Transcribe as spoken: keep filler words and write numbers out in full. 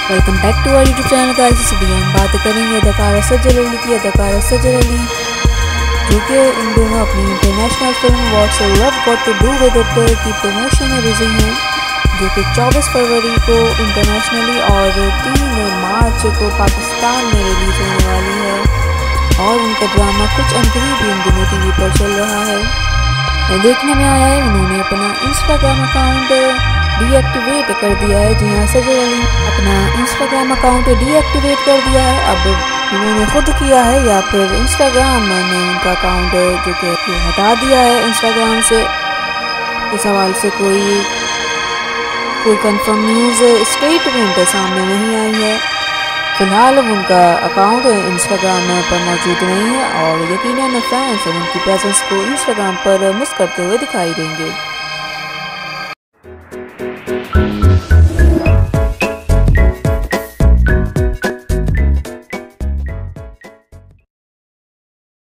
Welcome back to our YouTube channel guys. इस video में बात करेंगे अदाकारा सज्जल की अदाकारा सज्जल अली, जो कि इन दोनों अपनी international film what's love got to do with it की प्रमोशन में बिजी हैं, जो कि चौबीस फरवरी को इंटरनेशनली और तीन मार्च को पाकिस्तान में रिलीज होने वाली है। और उनका ड्रामा कुछ अंकाही भी इन दिनों टीवी पर चल रहा है। देखने में आया है उन्होंने अपना इंस्टाग्राम अकाउंट डीएक्टिवेट कर दिया है। जी हाँ, सज्जल अली अपना इंस्टाग्राम अकाउंट डीएक्टिवेट कर दिया है। अब उन्होंने खुद किया है या फिर इंस्टाग्राम ने उनका अकाउंट जो कि हटा दिया है इंस्टाग्राम से, इस हवाले से कोई कोई कंफर्म न्यूज़ स्टेटमेंट सामने नहीं आई है। फिलहाल उनका अकाउंट इंस्टाग्राम पर मौजूद नहीं है और यकीनन फैंस उनकी प्रेजेंस को इंस्टाग्राम पर मिस करते हुए दिखाई देंगे।